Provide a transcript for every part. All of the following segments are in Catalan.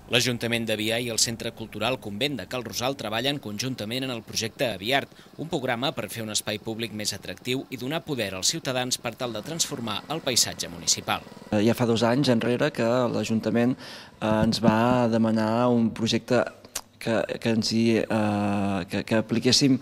L'Ajuntament d'Avià i el Centre Cultural Convent de Cal Rosal treballen conjuntament en el projecte Aviart, un programa per fer un espai públic més atractiu i donar poder als ciutadans per tal de transformar el paisatge municipal. Ja fa 2 anys enrere que l'Ajuntament ens va demanar un projecte que apliquéssim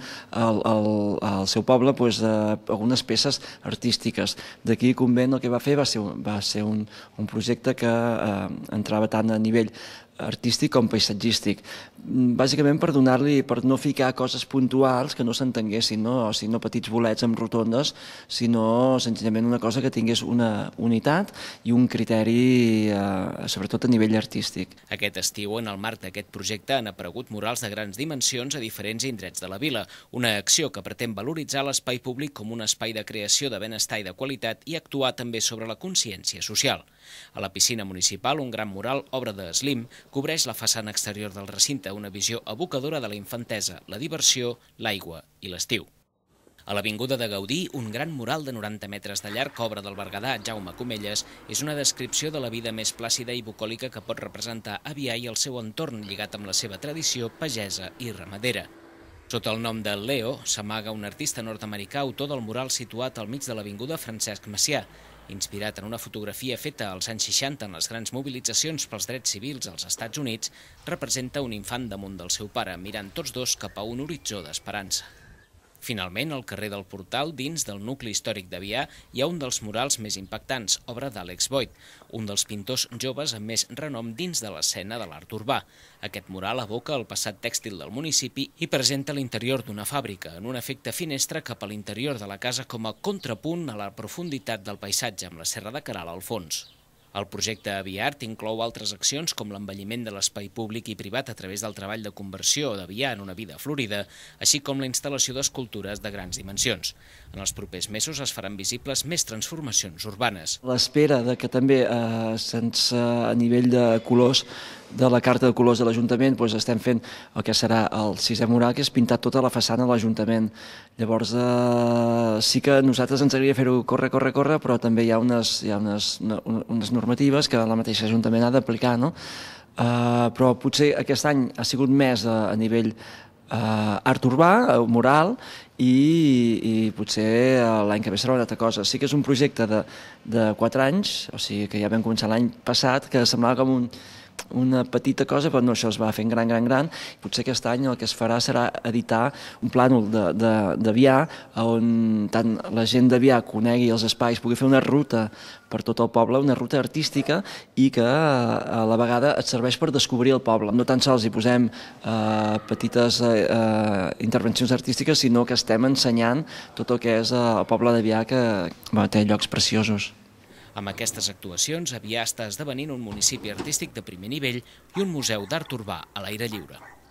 al seu poble algunes peces artístiques. D'aquí Convent el que va fer va ser un projecte que entrava tant a nivell artístic com paisatgístic, bàsicament per no ficar coses puntuals que no s'entenguessin, o sigui, no petits bolets amb rotondes, sinó senzillament una cosa que tingués una unitat i un criteri, sobretot a nivell artístic. Aquest estiu, en el marc d'aquest projecte, han aparegut murals de grans dimensions a diferents indrets de la vila, una acció que pretén valoritzar l'espai públic com un espai de creació de benestar i de qualitat i actuar també sobre la consciència social. A la piscina municipal, un gran mural, obra de Slim, cobreix la façana exterior del recinte, una visió evocadora de la infantesa, la diversió, l'aigua i l'estiu. A l'Avinguda de Gaudí, un gran mural de 90 metres de llarg, obra del berguedà Jaume Comelles, és una descripció de la vida més plàcida i bucòlica que pot representar Avià i el seu entorn, lligat amb la seva tradició pagesa i ramadera. Sota el nom de Leo, s'amaga un artista nord-americà, autor del mural situat al mig de l'Avinguda Francesc Macià, inspirat en una fotografia feta als anys 60 en les grans mobilitzacions pels drets civils als Estats Units, representa un infant damunt del seu pare, mirant tots dos cap a un horitzó d'esperança. Finalment, al carrer del Portal, dins del nucli històric d'Avià, hi ha un dels murals més impactants, obra d'Àlex Boyd, un dels pintors joves amb més renom dins de l'escena de l'art urbà. Aquest mural evoca el passat tèxtil del municipi i presenta l'interior d'una fàbrica, en un efecte finestra cap a l'interior de la casa com a contrapunt a la profunditat del paisatge amb la Serra de Queralt al fons. El projecte Aviart inclou altres accions com l'embelliment de l'espai públic i privat a través del treball de conversió d'Avià en una vida florida, així com la instal·lació d'escultures de grans dimensions. En els propers mesos es faran visibles més transformacions urbanes. A l'espera que també a nivell de colors de la carta de colors de l'Ajuntament estem fent el que serà el 6è mural, que és pintar tota la façana de l'Ajuntament. Llavors sí que a nosaltres ens agradaria fer-ho córrer, però també hi ha unes normatives que el mateix Ajuntament ha d'aplicar, no? Però potser aquest any ha sigut més a nivell art urbà, mural, i potser l'any que ve serà una altra cosa. Sí que és un projecte de 4 anys, o sigui que ja vam començar l'any passat, que semblava com una petita cosa, però no, això es va fent gran. Potser aquest any el que es farà serà editar un plànol d'Avià on tant la gent d'Avià conegui els espais, pugui fer una ruta per tot el poble, una ruta artística i que a la vegada et serveix per descobrir el poble. No tan sols hi posem petites intervencions artístiques, sinó que estem ensenyant tot el que és el poble d'Avià, que té llocs preciosos. Amb aquestes actuacions, Avià està esdevenint un municipi artístic de primer nivell i un museu d'art urbà a l'aire lliure.